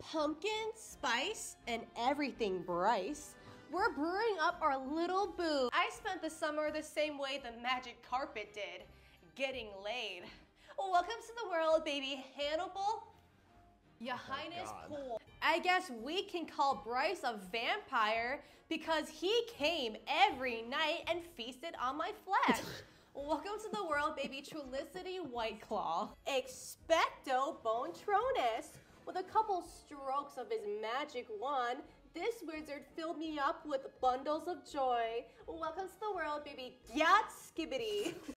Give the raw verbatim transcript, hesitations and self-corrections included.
pumpkin, spice, and everything Bryce. We're brewing up our little boo. I spent the summer the same way the magic carpet did, getting laid. Welcome to the world, baby Hannibal. Your Highness Poole. I guess we can call Bryce a vampire because he came every night and feasted on my flesh. Welcome to the world, baby Trulicity White Claw. Expecto Bonetronus. With a couple strokes of his magic wand, this wizard filled me up with bundles of joy. Welcome to the world, baby Gyat Skibbity.